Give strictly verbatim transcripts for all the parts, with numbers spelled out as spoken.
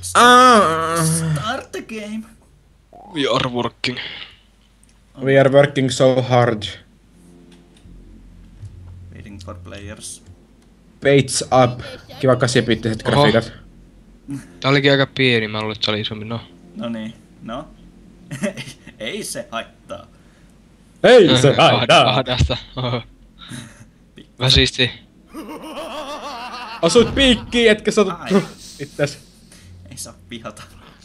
Start the game. We are working. We are working so hard. Waiting for players. Page up. Kiva kahdeksanbittiset grafiikat. Tää olikin aika pieni, mä luulen, että se oli isompi. No. No niin, no. Ei se haittaa. Ei se haittaa! Ahdasta. Väsisti. Osuit piikkiin, etkä satut itses. Ei saa vihata.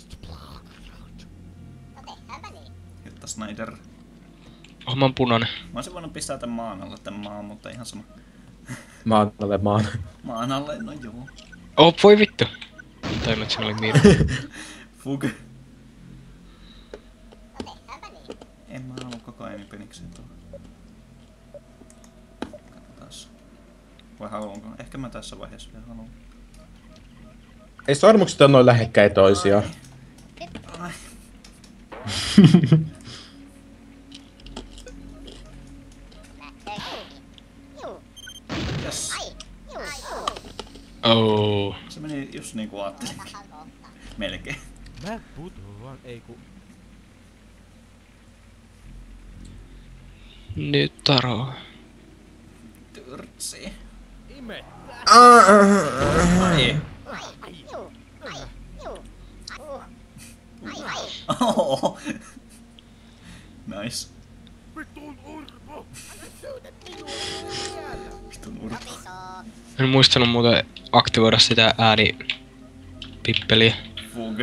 Jutta Snyder. Oh, mä oon punainen. Mä olisin voinut pistää tän maan alle tän maan, mutta ihan sama. Maan alle maan. Maan alle, no joo. Oh, voi vittu. Taimme, että siinä oli miina. Fug. En mä halua koko ajan penikseen tuolla. Katsotaas. Vai haluanko? Ehkä mä tässä vaiheessa vielä haluan. Ei sormukset ole noin lähekkäin toisiaan. Ai. Yes. Oh. Se meni just niinku ajattelin. Melkein. Mä putoan, ei ku... Nyt Taro. Tyrtsi. Ime! Ai. Oh. Nice. Vitun urpo! Vitun urpo. En muistanut muuten aktivoida sitä ääni... pippeliä. Fug.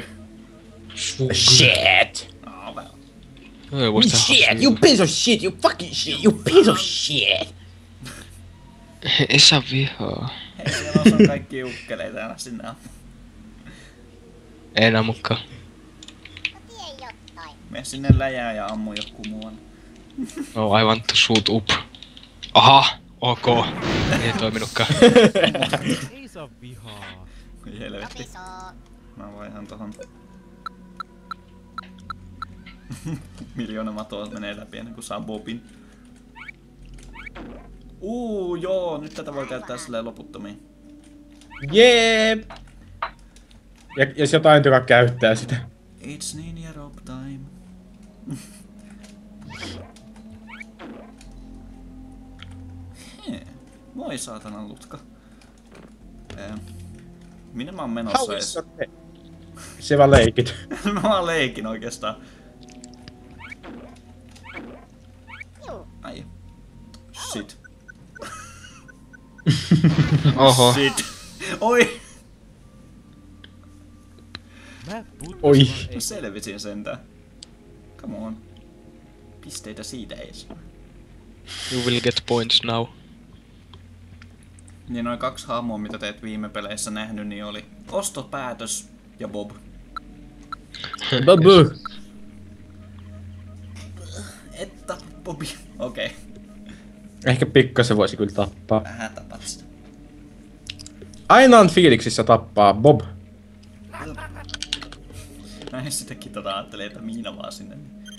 Shit! Ah, väl. Ei muista. Shit! You piece of shit! You fucking shit! You piece of shit! Ei saa vihaa. Hei, siellä on sun kaikki ukkeleita ja sinne ammu. Ei enää mukaan. Mene sinne läjään ja ammu joku muualle. No, I want to shoot up. Aha! Ok. Ei toiminutkaan. Ei saa vihaa. Ei helvetti. Mä vaihan tohon. Miljoona matoa menee läpi ennen kuin saa Bobin. Uu, joo, nyt tätä voi käyttää silleen loputtomiin. Jeep! Ja jos jotain joka käyttää sitä. It's Ninja Rob time. Hei, moi saatanan lutka. Eh, minne mä oon menossa ees? Se vaan leikit. Mä vaan leikin oikeastaan. Ai. Shit. Oho. Shit. Oi! Mä putoan, Oi. ei No selvisin sentään. Come on. Pisteitä siitä ees. You will get points now. Niin noin kaksi hahmoa, mitä teet viime peleissä nähnyt, niin oli ostopäätös ja Bob. Babu! Että Bobi. Okei. Okay. Ehkä pikkasen voisi kyllä tappaa. Vähän tapat sitä. Aina on fiiliksissä tappaa Bob. Mä en sitäkin tota ajattelin, että Miina vaan sinne.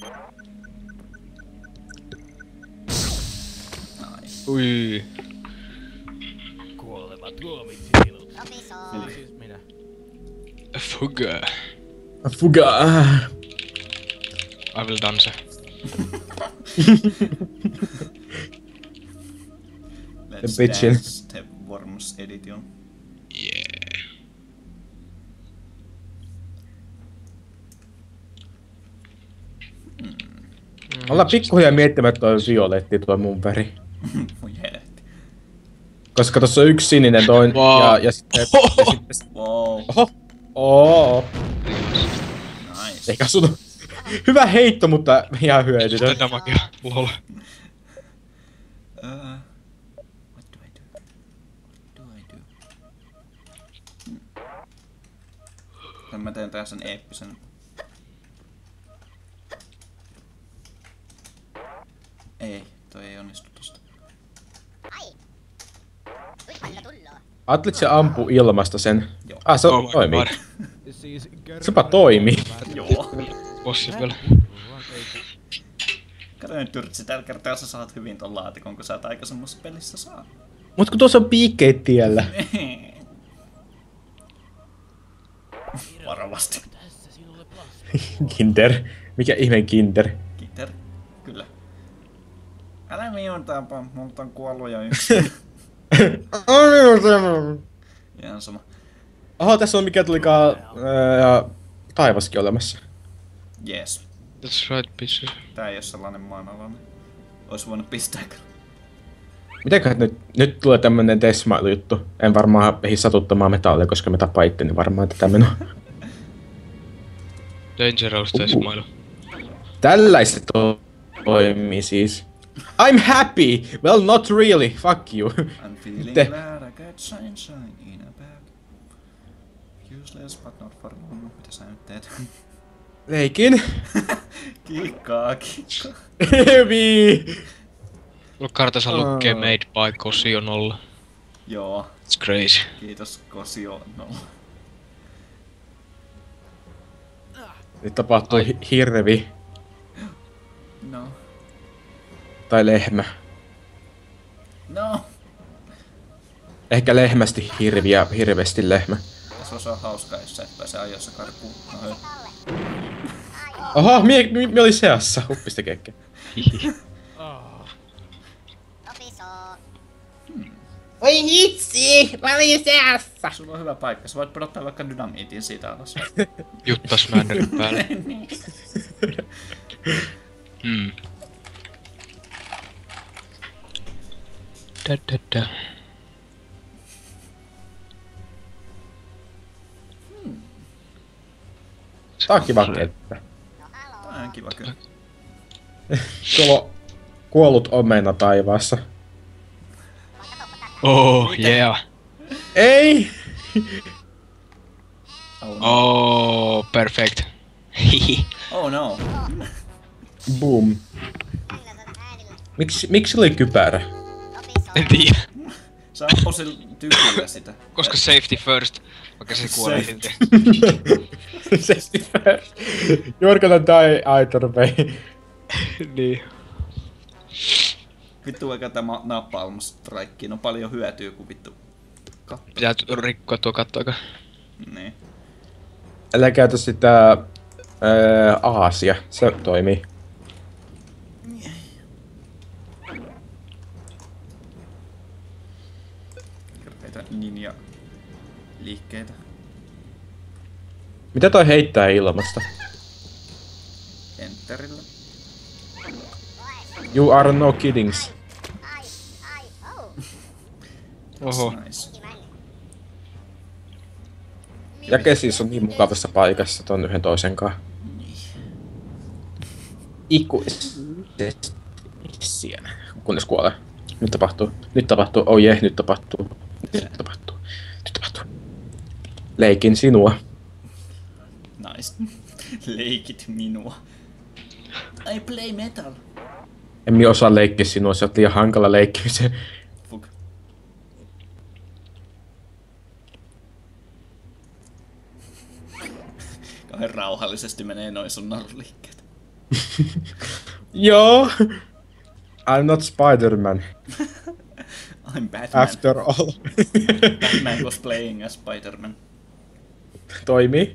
Ai. Ui. kuolema tuomitsi minut. Siis minä. Fuga. Fuga. I will dance. Let's bitchin. dance the Worms edition. Yeah. Ollaan pikkuhiljaa miettimään toi violetti toi mun väri. Voi helvetti. Koska tossa on yksi sininen toin Wow. ja, ja sitten... Oho. Ja sitten Wow. oho! Oo! Nice. Eikä sun... Hyvä heitto, mutta ihan hyödytön. Tätä makia. Lol. Uh, what do I do? What do I do? Hmm. Mä teen tää sen eeppisen. Ei, toi ei onnistu tosta. Ajattelit se ampuu ilmasta sen? Joo. Ah, se Oh my toimii. god. Siis Sepa toimii. Joo. Possible. Kato nyt Tyrtsi, tällä kertaa sä saat hyvin ton laatikon, kun sä et aikaisemmassa pelissä saa. Mut kun tuossa on piikkeet tiellä. Var varovasti. Tässä sinulle plastikkuoli. Kinder. Mikä ihmeen Kinder? Kinder. Kyllä. Älä minun tapa, multa on kuollut jo yksi. Ihan sama. Oho, tässä on mikä tulikaan ää, taivaskin olemassa. Jees. That's right, bitches. Tää ei oo sellainen maanalainen. Ois voinut pistää kyllä. Mitenköhän nyt, nyt tulee tämmönen Deathmile-juttu? En varmaan ehdi satuttamaan metallia, koska me tapaa itteni varmaan tätä menoa. Dangerous Deathmile. Tällaista to- toimii siis. I'm happy! Well, not really. Fuck you. I'm feeling Te- glad I got sunshine in a bag. Useless but not for long. Mitä sä nyt teet? Leikin. Kikkaa, kikkaa. Heavy! Mulla kartassa lukee Aa. made by Kosio nolla. Joo, It's crazy. kiitos Kosio nolla. Nyt tapahtuu hi- hirvi. No, Tai lehmä. no. Ehkä lehmästi hirvi ja hirveästi lehmä. Tässä olisi olla hauskaa, jos sä et pääse ajoissa karkuun. No hei. Oho, mie, mie, mie oli seassa. Huppista kekkä. Hihi. Ah. Oi hitsi! Mä olin seassa! Sulla on hyvä paikka, sä voit pudottaa vaikka dynamiitin siitä alas. Jutta Smanderin päälle. Hmm. Da, da, da. Tää on kiva kenttä. Tää on ihan kiva kyllä. Tuolla on kuollut omena taivaassa. Oh, yeah. Ei! Oh no. Oh, perfect. Hihi. Oh no. Boom. Miksi, miksi oli kypärä? En tiedä. Sä ampuu sillä tykillä sitä. Koska safety first. Vaikka se kuolee Safety. silti. Safety first. You're gonna die either way. Niin. Vittu vaikka tämä napalm strike on paljon hyötyä kuin vittu katto. Pitää t- rikkoa tuo katto aika. Niin. Älä käytä sitä ää, aasia. Se toimii. Hirveitä ninja liikkeitä. Mitä toi heittää ilmasta? Enterillä. You are no kiddings. Oho. Nice. Ja Kesis on niin mukavassa paikassa ton yhden toisen kanssa. Ikuisesti. Kunnes kuolee. Nyt tapahtuu. Nyt tapahtuu. Oh yeah, nyt tapahtuu. Nyt tapahtuu. Nyt tapahtuu. Leikin sinua. Nice. Leikit minua. I play metal. En minä osaa leikkiä sinua, se on liian hankala leikkimiseen. Fuck. Kauhean rauhallisesti menee noin sun naruliikkeet. Joo. I'm not Spider-Man. I'm Batman. After all. Batman was playing as Spider-Man. Toimii.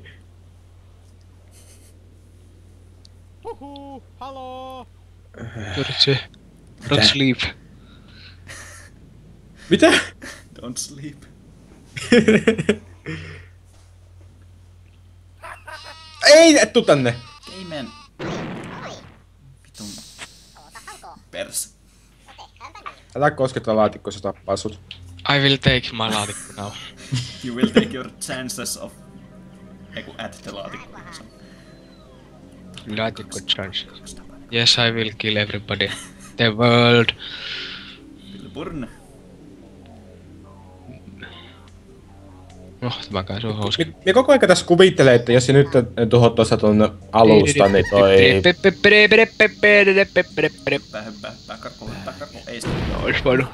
Huhu, haloo! Yritsi. Don't sleep. Mitä? Don't sleep. Ei, et tuu tänne. Amen. Vitun. Pers. Älä kosketa laatikkoa, se tappaa sut. I will take my laatikko now. You will take your chances of... Eiku at the laatikko. Laatikko chance. Yes, I will kill everybody. The world. Pilburn. No, tämä kai se on hauska. Me, me koko ajan tässä kuvittelee, että jos se nyt tuhot tuossa ton alusta, niin toi... Hyppää, hyppää, hyppää, karkuun, hyppää, karkuun. Ei sitä. Ois voinut.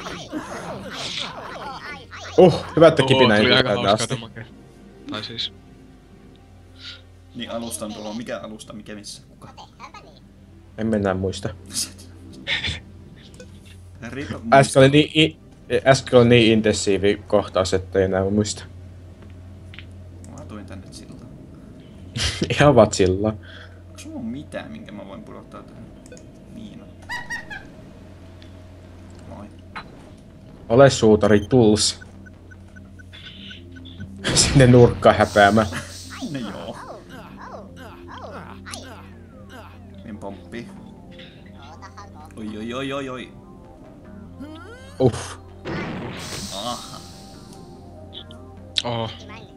Uh, hyvä, että Oho, kipinä ei tuli tule aika tänne hauskaa asti. tomake. Tai siis. Niin alustan tulo. Mikä alusta, mikä missä? Kuka? En mennä muista. Riipa Äsken oli niin, i- äsken oli niin intensiivi kohtaus, että ei enää muista. Mä tuin tänne siltaan. Ihan vatsilla. Onko sulla mitään, minkä mä voin pudottaa tähän? Miina. Moi. Ole suutari, tuls. Sinne nurkkaan häpeämään. No joo. Niin pomppii. Oi oi oi oi oi. Uff. Aha. Oho.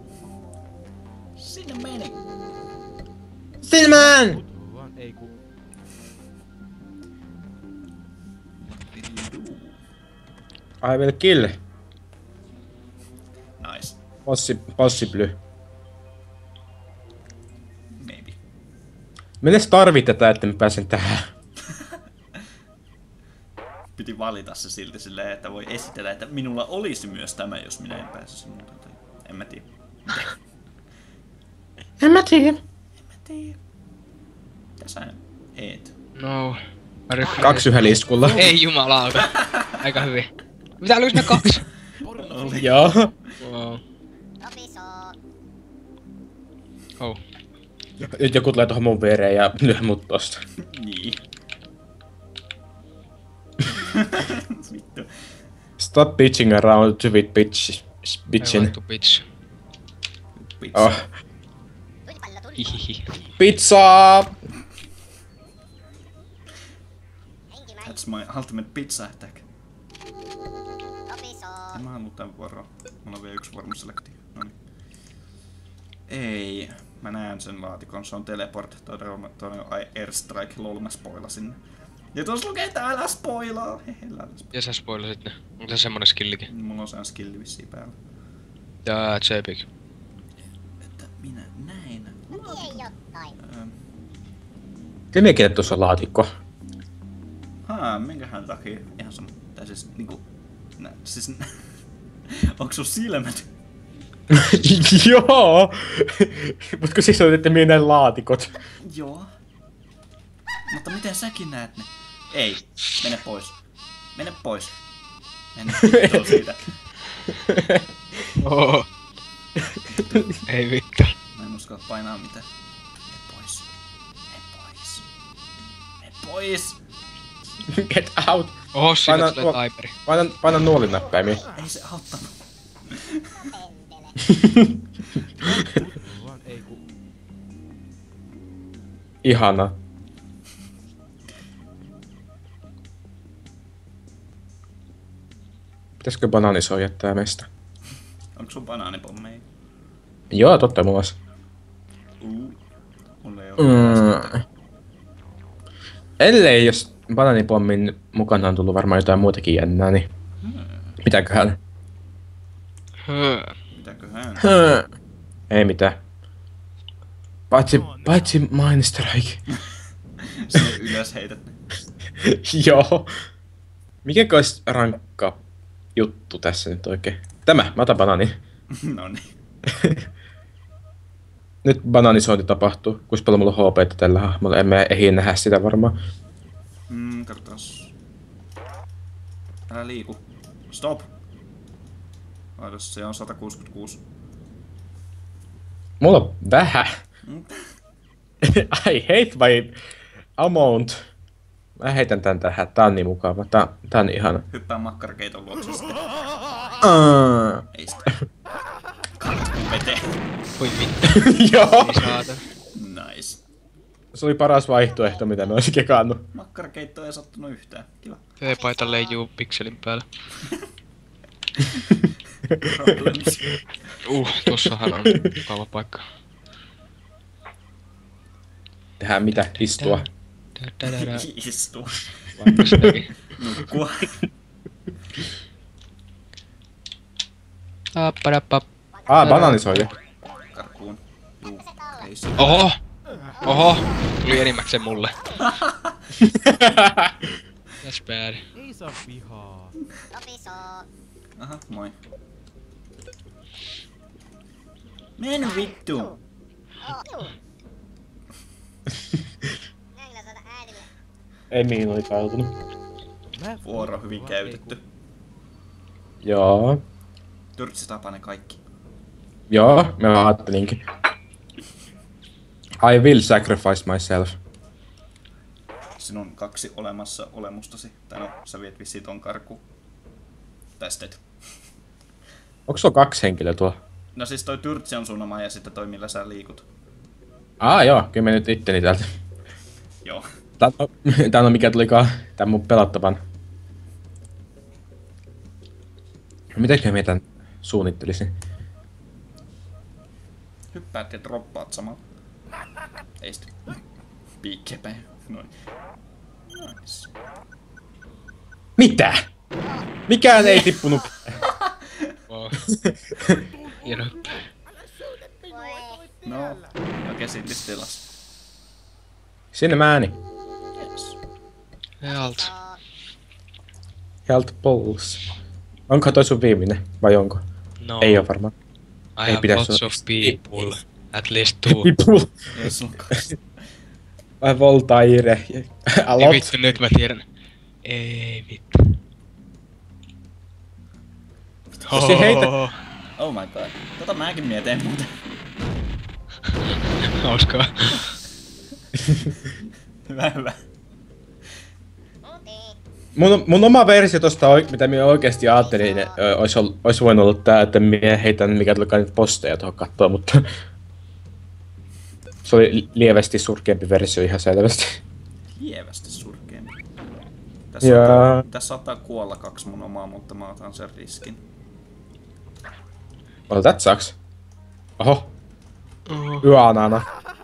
Sinne meni. Silmään! Vaan ei ku... I will kill. Nice. Possi, possibly. Maybe. Miten tarvitetaan, että mä pääsen tähän? Piti valita se silti silleen, että voi esitellä, että minulla olisi myös tämä, jos minä en pääsisi muuten. Tai en mä tiedä. En mä tiedä. En mä tiedä. Mitä sä eet? No. Kaksi yhdellä iskulla. Ei jumalauta. Aika hyvin. Mitä oliko ne kaksi? Joo. Wow. Oh. Nyt joku tulee tohon mun viereen ja lyö mut tosta. Niin. Vittu. Stop bitching around to with bitch. I Bitchin. want to bitch. Pizza. Oh. Hihihi. Pizza! That's my ultimate pizza attack. En mä halua tän vuoroa. Mulla on vielä yksi vuoro selekti. Noniin. Ei. Mä näen sen laatikon. Se on teleport. Toi on, toi on airstrike. Lol, mä spoilasin. Ja tuossa lukee, että älä spoilaa. Hehe, älä spoilaa. Ja sä spoilasit ne. Onko se semmonen skillikin? Mulla on sen skilli vissiin päällä. Ja J-Big. Että minä näin. Ähm. Kemikin, että tuossa on laatikko. Haa, minkähän takia? Ihan sama. Tää siis niinku... Nä, siis... Onko sun silmät? Joo! Mut kun siis otitte minä ne laatikot. Joo. Mutta miten säkin näet ne? Ei. Mene pois. Mene pois. Mene vittu siitä. Oho. Ei vittu. Mä en uskalla painaa mitään. Mene pois. Mene pois. Mene pois. Get out! Oho, siitä Paina- tulee tuo- timeri. Paina, paina nuolinäppäimiä. Ei se auttanut. Vaan ei ku... Ihana. Pitäisikö banaanisoa jättää meistä? Onko sun banaanipommeja? Joo, totta mulla olisi. Uu. Mulla ei ole. Mm. Ellei jos banaanipommin mukana on tullut varmaan jotain muutakin jännää, niin mitäköhän? Höö. Mitäköhän? Ei mitään. Paitsi, paitsi Minestrike. Sinne ylös heität ne. Joo. Mikä olisi rankka juttu tässä nyt oikein? Tämä, mä otan banaani. Noniin. Nyt banaanisointi tapahtuu. Kuinka paljon mulla on H P:tä tällä hahmolla? En mä ehdi nähdä sitä varmaan. Mm, katsotaan. Älä liiku. Stop. Laitos, se on sata kuusikymmentäkuusi. Mulla on vähän. Mm. I hate my amount. Mä heitän tän tähän. Tää on niin mukava. Tää, tää on ihana. Hyppää makkarakeiton luokse sitten. Uh. Ei sitä. Katku veteen. Voi vittu. Joo. Ei saatana. Nice. Se oli paras vaihtoehto, mitä mä olisin kekannut. Makkarakeitto ei sattunut yhtään. Kiva. T-paita leijuu pikselin päällä. Problems. Uh, tossahan on mukava paikka. Tehdään mitä? Istua. Tadadada. Istu. Vaikka sitäkin. Nukkua. Appadappa. Aa, banaanisoija. Karkuun. Juu. Ei se. Oho! Oho! Tuli enimmäkseen mulle. That's bad. Ei saa vihaa. Aha, moi. Men vittu! Ei mihin oli kaatunut. Mä Vuoro hyvin vaan käytetty. Joo. Tyrtsi tapaa ne kaikki. Joo, mä ajattelinkin. I will sacrifice myself. Sinun kaksi olemassa olemustasi. Tai no, sä viet vissiin ton karkuun. Tai sitten et. Onko sulla kaksi henkilöä tuolla? No siis toi Tyrtsi on sun oma ja sitten toi millä sä liikut. Aa joo, kyllä mä nyt itteni täältä. Joo. Tää on, tää on mikä tulikaan tän mun pelattavan. Mitenkö mä tän suunnittelisin? Hyppäät ja droppaat samalla. Ei sitä. Piikkiä päin. Noin. Nice. Mitä? Mikään ei tippunut. Wow. Hieno hyppä. No, oikein siltis tilas. Sinne mä ääni. Yes. Health. Health balls. Onko toi sun viimeinen vai onko? No. Ei oo varmaan. I Ei have pidä lots olla. of people. At least two. People. Jos sulla on kaksi. Vai Voltaire. A Ei lot. vittu, nyt mä tiedän. Ei vittu. Jos se heitä... Oh my god. Tota mäkin mietin muuten. Hauskaa. Hyvä, hyvä. Mun, mun oma versio tosta, oik- mitä minä oikeesti ajattelin, ö, ois, ol, ois voinut olla tää, että minä heitän mikä tulikaan niitä posteja tuohon kattoon, mutta... Se oli lievästi surkeampi versio ihan selvästi. Lievästi surkeampi. Tässä, Jaa. saattaa, tässä saattaa kuolla kaksi mun omaa, mutta mä otan sen riskin. Well, that sucks. Oho, Oh. yöanana.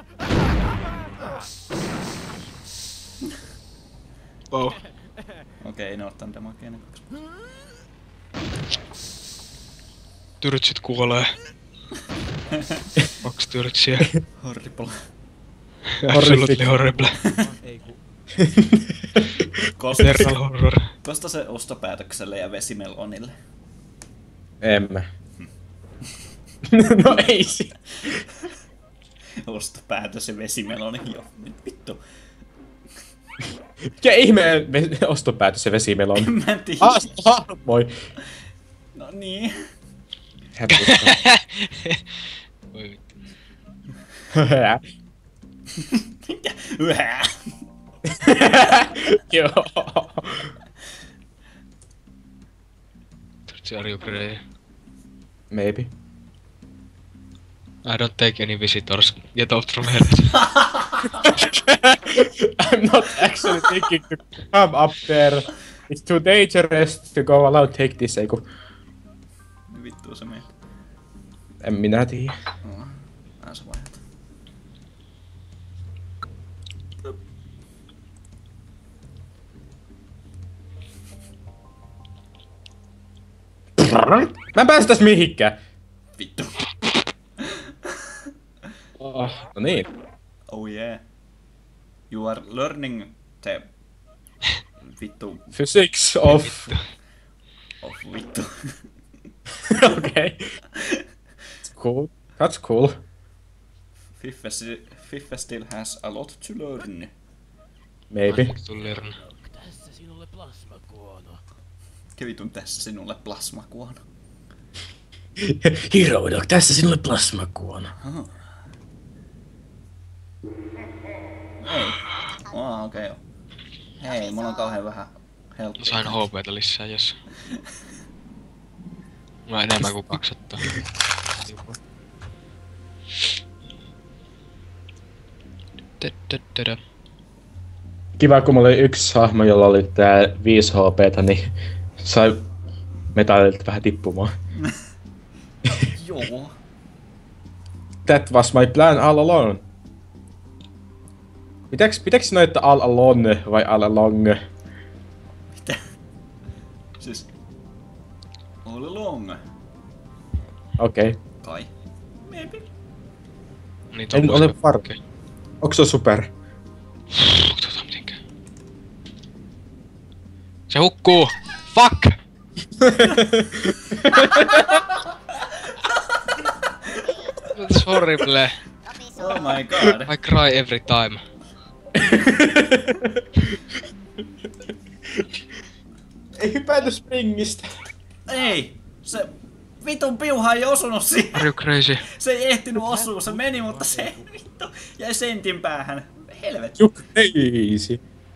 Wow. Okei, ne ottan damakea ne kaksi. Tyrtsit kuolee. Kaksi tyrtsiä. Horrible. Absolutely horrible. On ei ku... Kosta, Eternal horror. kosta se ostopäätökselle ja vesimelonille. Emme. No ei si. Ostopäätös ja vesimeloni, joo. Nyt vittu. Mikä ihmeen ve- ostopäätös ja vesimelon? Mä en tiedä. Ah, ah, moi. No niin. Hämmästyttävää. Voi vittu. Mitä? Yhä. Joo. Tyrtsi, are you grey? Maybe. I don't take any visitors. Get out from here. I'm not actually thinking to come up there. It's too dangerous to go allowed take this, eiku. Vittu se meitä. En minä tiedä. No, nää sä vaihdat. Mä en pääse tässä mihinkään. Vittu. Oh, no niin. Oh yeah. You are learning the... Vittu. Physics of... Of vittu. Okay. It's cool. That's cool. Fiffe, si- Fiffe still has a lot to learn. Maybe. To learn. Tässä sinulle plasmakuono. Kevitun tässä sinulle plasmakuono. Hero Dog, tässä sinulle plasmakuona. Aha. Ei. Oh, okei okay. Hei, mulla on kauhean vähän helppoa. Sain H P:tä lisää, jos. Mulla on enemmän kuin kaksisataa. Tö-tö-tö-tö. Kiva, kun mulla oli yksi hahmo, jolla oli tää viisi H P:tä, niin sai metallilta vähän tippumaan. Joo. That was my plan all along. Pitääks, pitääks sanoa, että all alone vai all along? Mitä? Siis... All along. Okei. Okay. Kai. Maybe. Niin En tommosia- ole varma. Okei. Onks se super? Tota mitenkään. Se hukkuu! Fuck! That's horrible. Oh my god. I cry every time. Ei hypätä springistä. Ei! Se... Vitun piuha ei osunut siihen. Are you crazy? Se ei ehtinyt osua, se meni, mutta se vittu jäi sentin päähän. Helvetti. You crazy.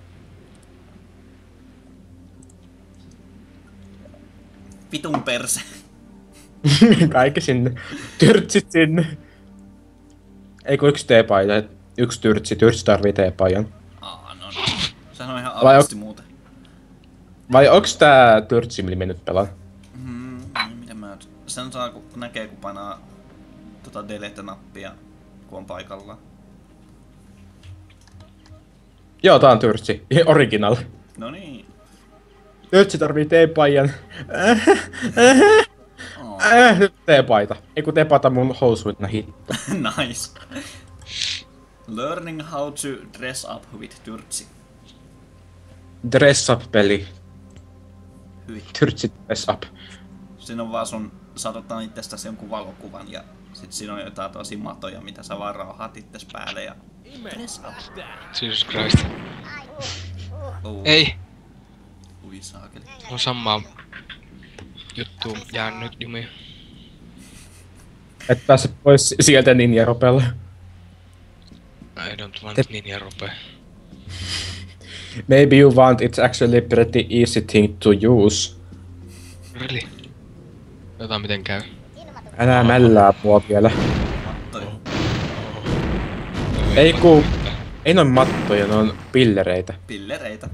Vitun perse. Kaikki sinne. Tyrtsit sinne. Ei kun yksi teepaita. Yksi tyrtsi. Tyrtsi tarvii teepaijan. Aa, no niin. Sehän on ihan Vai alasti muuten. Vai onks tää tyrtsi, millä me nyt pelaan? Hmm, niin mitä mä... Sen saa kun näkee kun painaa tota delete-nappia, kun on paikallaan. Joo, tää on tyrtsi. Original. No niin. Tyrtsi tarvii teepaijan. Oh. Äh, nyt teepaita. Ei kun teepaita mun housuitna hitto. Nice. Learning how to dress up with Tyrtsi. Dress up peli. Hyi. Tyrtsi dress up. Siinä on vaan sun, saat ottaa itsestäsi jonkun valokuvan ja sit siinä on jotain tosi matoja, mitä sä vaan rauhaat itses päälle ja... Dress up. Jesus Christ. Oh. Ei! Ui saakeli. On samaa juttu jäänyt jumiin. Et pääse pois sieltä ninjaropella. I don't want ninja rupee. Maybe you want, it's actually pretty easy thing to use. Really? Jotain miten käy. Älä mällää mua vielä. Mattoja. Ei ku... Ei noin mattoja, ne on pillereitä. Pillereitä.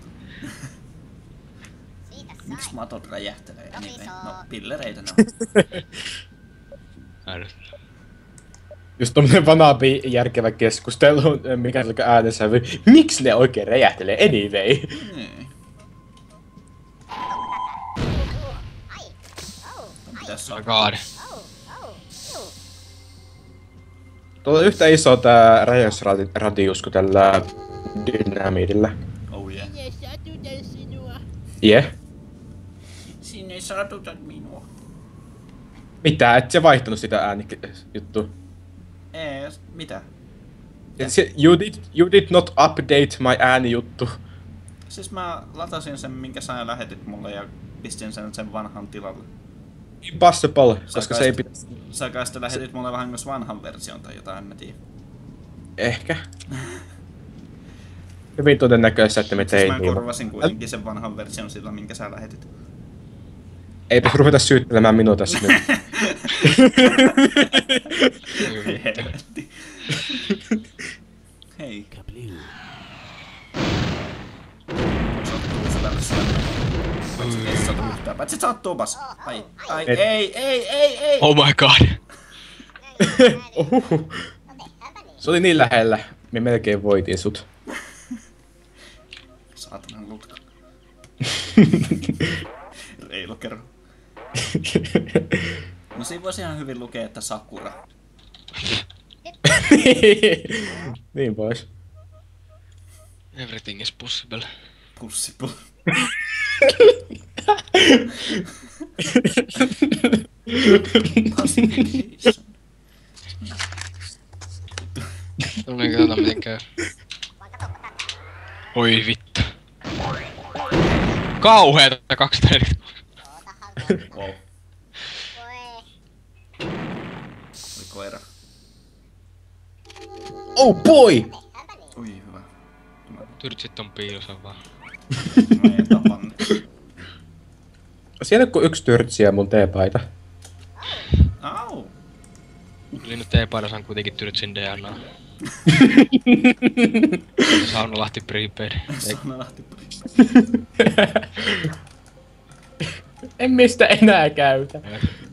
Miksi matot räjähtelee? Anyway. No, pillereitä ne on. Älyttä. Just tommonen vanabi järkevä keskustelu, mikä se äänensävy. Miksi ne oikein räjähtelee anyway? Niin. Mitäs Oh my on? god. Tuolla on yhtä iso tää räjäysradius kuin tällä dynamiidillä. Oh yeah. Minä satutan sinua. Yeah. Sinne ei satuta minua. Mitä? Et sä vaihtanut sitä äänikjuttua? Ei, mitä? You did, you did not update my äänijuttu. Siis mä latasin sen, minkä sä lähetit mulle ja pistin sen sen vanhan tilalle. Impossible, koska Sä se ei kai pitäisi... Sä kai sitten lähetit mulle vähän myös vanhan version tai jotain, en mä tiedä. Ehkä. Hyvin todennäköistä, että me Siis tein mä niin. korvasin kuitenkin sen vanhan version sillä, minkä sä lähetit. Eipä ruveta syyttelemään minua tässä nyt. Helvetti. Hei. Kabluu. Sattuu syvälle syömään. Paitsi ei satu yhtään. Paitsi sattuu bas. Ai, ai, Et- ei, ei, ei, ei. Oh my god. Ohuhu. Se oli niin lähellä. Me melkein voitiin sut. Saatanan lutka. Reilu kerro. No siinä voisi ihan hyvin lukea, että Sakura. Niin pois. Everything is possible. Pussipu. No niin, katsotaan miten käy. Oi vittu. Kauheeta kaksi neljä. Wow. Oli koira. Oh boy! Ui, hyvä. Tyrtsit on piilossa vaan. Mä en tapanne. Siellä on yksi tyrtsi ja mun teepaita. Au! Eli nyt T-paidassa on kuitenkin Tyrtsin D N A. Saunalahti prepaid. Saunalahti. En mistä enää käytä.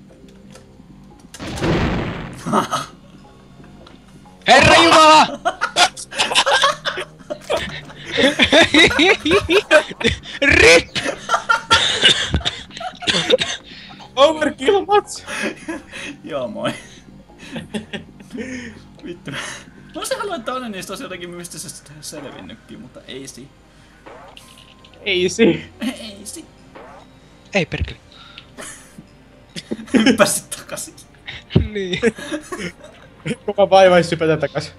Herra Jumala! RIP! Overkill mats! Joo, moi. Vittu. Mä olisin halunnut, että toinen niistä olisi jotenkin mystisesti selvinnytkin, mutta ei si. Easy. Ei si. Ei perkele. Hyppäsit takasin. Niin. Kova vaivais sypätä takas.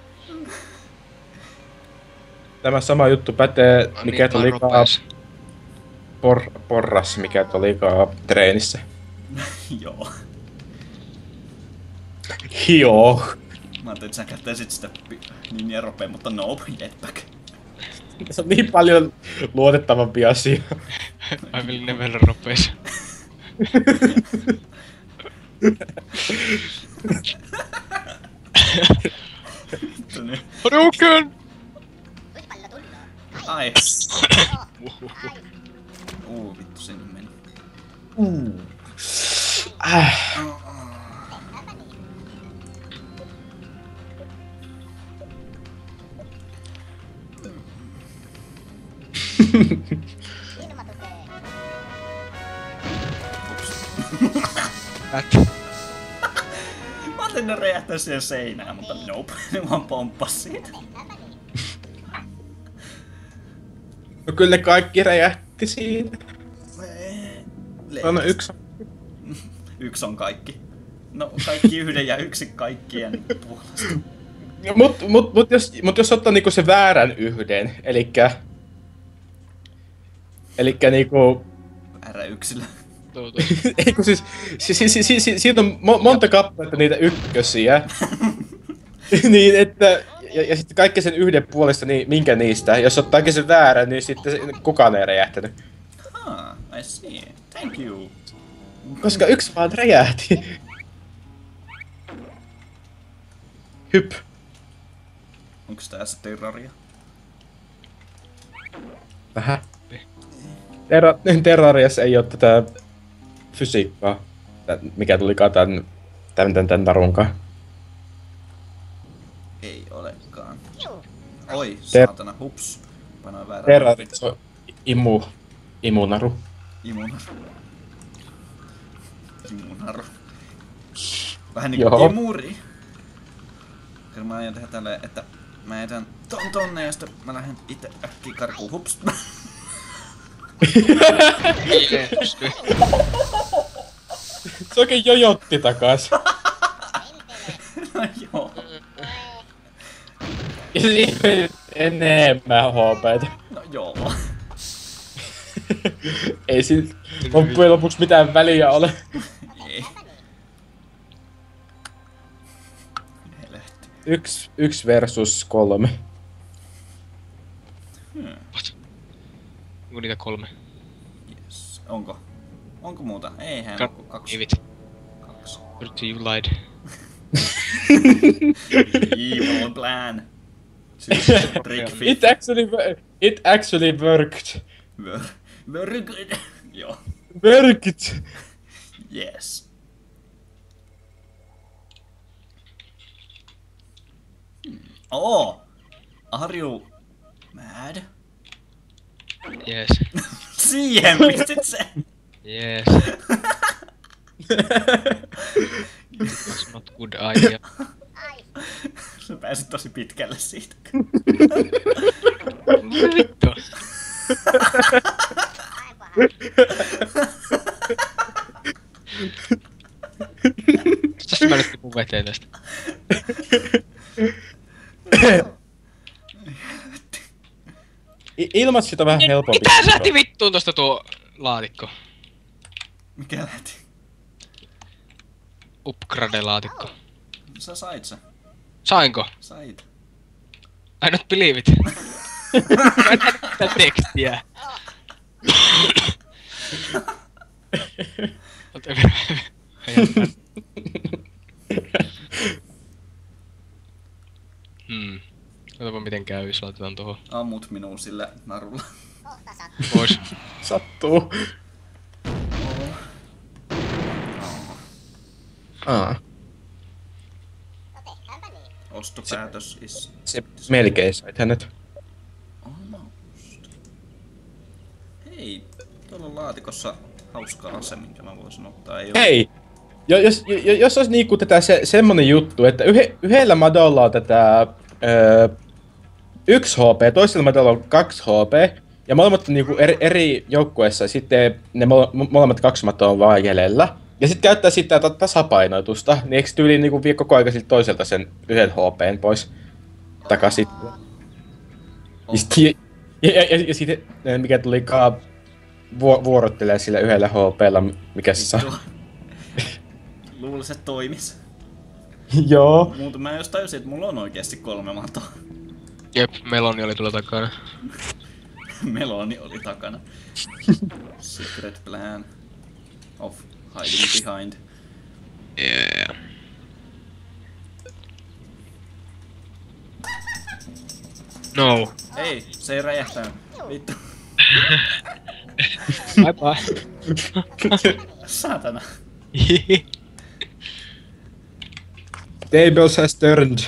Tämä sama juttu pätee, mikä tuli por, porras, mikä tuli treenissä. Joo. Joo. Mä ajattelin, että sä käyttäisit sitä pi- niin ropea, mutta nope, jetpack. Se on niin paljon luotettavampi asia. I will never ropees. Vittu nyt. Hadouken! Ai. Uu, vittu sinne meni. Uh. Äh. Ät. Mä ajattelin, ne räjähtää siihen seinään, mutta nope. Ne vaan pomppas siitä. No kyllä ne kaikki räjähti siinä. No, no yksi. Yksi on kaikki. No kaikki yhden ja yksi kaikkien puolesta. Mut, mut, mut, jos, mut jos ottaa niinku se väärän yhden, elikkä... Elikkä niinku... Väärä yksilö. Tuota. Eiku siis... Si, si, si, si, si, siitä on mo, monta kappaletta niitä ykkösiä. Niin että... Ja, ja sitten kaikki sen yhden puolesta, niin minkä niistä? Jos ottaakin sen väärän, niin sitten se, kukaan ei räjähtänyt. Ah, I see. Thank you. Koska yksi vaan räjähti. Hyp. Onks tässä terraria? Vähän. Terra, Terrariassa ei oo tätä fysiikkaa. Tän, mikä tulikaan tän, tän, tän, tän narunkaan. Ei olekaan. Oi, Ter- saatana, hups. Panoin väärän. Terrarissa on imu, imunaru. Imunaru. Imunaru. Vähän niinku Joo. imuri. Kyllä mä aion tehdä tälleen, että mä jätän ton tonne ja sitten mä lähden itse äkkiä karkuun. Hups. Se oikein jojotti takas. No joo. Ja siinä enemmän hoopeita. No joo. Ei siinä loppujen lopuksi mitään väliä ole. Ei. Helehti. Yksi, yksi versus kolme. Onko niitä kolme? Yes. Onko? Onko muuta? Eihän Ka- onko kaksi. Evit. Kaksi. Virtue, you lied. Evil plan. Trick fit. It actually, wo- it actually worked. Ver- Very good. Joo. Worked. Yes. Hmm. Oh! Are you mad? Yes. Siihen pistit se! Yes. That's not good idea. Sä pääsit tosi pitkälle siitä. Vittu. Tästä mä nyt tipun veteen tästä. I- ilmat sitä vähän helpompi. Mitä sä lähti vittuun tosta tuo laatikko? Mikä lähti? Upgrade-laatikko. Sä sait se. Sainko? Sait. I not believe it. Mä en näe tätä tekstiä. Whatever. Hmm. Katsotaan miten käy, jos laitetaan tuohon. Ammut minua sillä narulla. Pois. Sattuu. Aa. Ostopäätös is Se melkein sait hänet. almost. Hei, tuolla on laatikossa hauska ase, minkä mä voisin ottaa. Ei oo- Hei! Jo, jos, jo, jos olisi niinku tätä se, semmonen juttu, että yhe, yhdellä madolla on tätä öö, yksi H P, toisella madolla on kaksi H P, ja molemmat on niinku eri, eri joukkueessa, ja sitten ne mole, molemmat kaksi madoa on vaan jäljellä. Ja sitten käyttää sitä ta- tasapainoitusta, niin eikö tyyliin niinku vie koko ajan siltä toiselta sen yhden H P:n pois takaisin? Ja sitten, ja, ja, ja, ja sitten mikä tulikaan vu, vuorottelee sillä yhdellä H P:llä, mikä se saa. Luulis, että toimis. Joo. Muuten mä jos tajusin, että mulla on oikeesti kolme matoa. Jep, Meloni oli tuolla takana. Meloni oli takana. Secret plan of hiding behind. Yeah. No. Ei, se ei räjähtänyt. Vittu. Bye bye. Saatana. Tables has turned.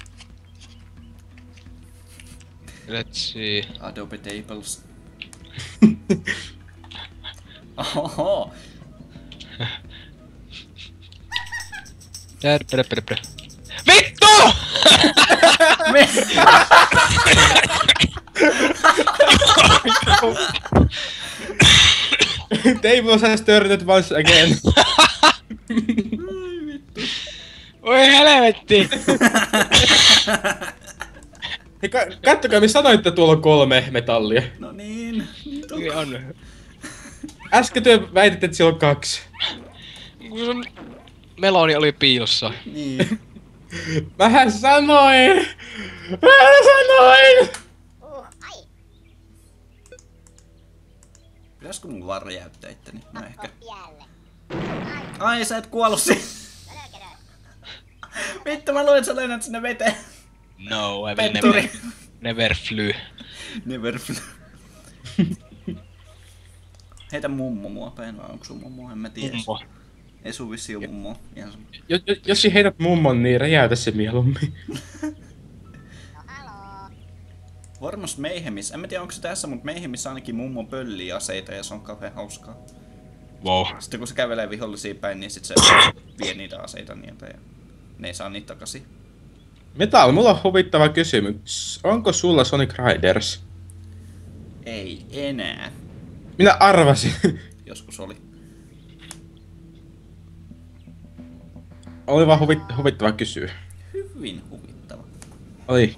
Let's see. Adobe Tables. Oho. Tär, perä, perä, perä. Vittu! Me... Tables has turned once again. Oi helvetti! Hei, ka- kattokaa, me sanoitte, että tuolla on kolme metallia. No niin. Nyt on... Niin on. Äsken työ väititte, että siellä on kaksi. Kun sun Meloni oli piilossa. Niin. Mähän sanoin! Mähän sanoin! Pitäisikö mun vaan räjäyttää itteni? No ehkä. Ai, sä et kuollu siihen. Vittu, mä luin, että sä lennät sinne veteen. No, I will Petturi. never, never fly. Never fly. Heitä mummo mua päin, vai onko sun mummo? En mä tiedä. Mummo. Ei sun vissi oo mummo. Ihan sama. Jos, jos, jos sä heität mummon, niin räjäytä se mieluummin. Varmasti Mayhemissä. En mä tiedä onko se tässä, mutta Mayhemissä ainakin mummo pöllii aseita ja se on kauhean hauskaa. Wow. Sitten kun se kävelee vihollisia päin, niin sit se vie niitä aseita niiltä ja ne ei saa niitä takaisin. Metal, mulla on huvittava kysymys. Onko sulla Sonic Riders? Ei enää. Minä arvasin. Joskus oli. Oli vaan huvit, huvittava kysyä. Hyvin huvittava. Oli.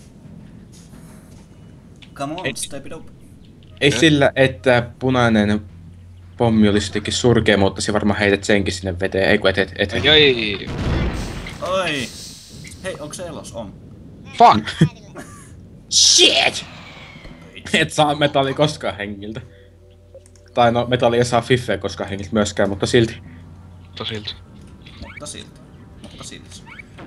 Come on, Ei. step it up. Ei sillä, että punainen pommi olisi jotenkin surkea, mutta se varmaan heität senkin sinne veteen. Ei kun et, et, et. Ai ai. Oi! Hei, onko se elos? On. Fuck! Shit! Et saa metalli koskaan hengiltä. Tai no, metalli ei saa fiffeä koskaan hengiltä myöskään, mutta silti. Tosilta. Mutta silti. Mutta silti.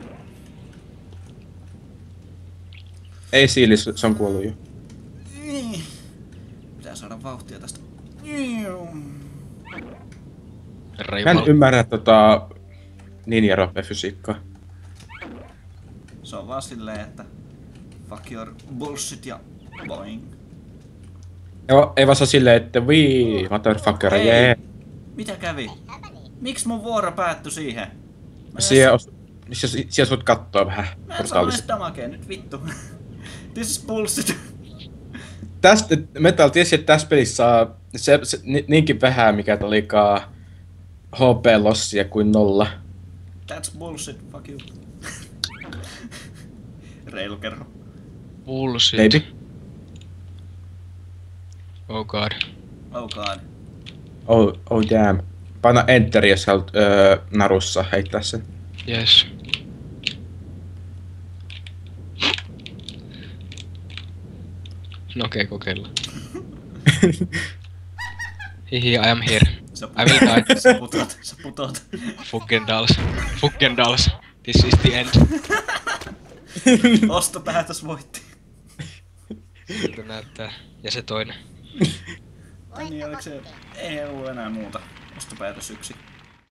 Ei siilis, se on kuollut jo. Niin. Pitää saada vauhtia tästä. Herra Mä en Jumala. ymmärrä tota ninja-rope-fysiikkaa. Se on vaan silleen, että fuck your bullshit ja boing. Joo, ei vaan se silleen, että wii, motherfucker, Hei. jee. Mitä kävi? Miks mun vuoro päättyi siihen? Mä Siellä os- missä siellä sut kattoo vähän Mä en saa portaalista. edes damagea nyt vittu. This is bullshit. Tästä, Metal tiesi, että tässä pelissä saa se, se, ni, niinkin vähän, mikä olikaan H P-lossia kuin nolla. That's bullshit, fuck you. Reilu kerro. Bullshit. Maybe. Oh god. Oh god. Oh, oh damn. Paina enter, jos haluat öö, narussa heittää sen. Yes. No okei, okay, kokeillaan. Hihi, I am here. Sä I will die. Sä putot, sä putot. Fuggendals. Fuggendals. This is the end. Ostopäätös voitti. Siltä näyttää. Ja se toinen. Ai niin, oliko se... Ei ollut enää muuta. Ostopäätös yksi.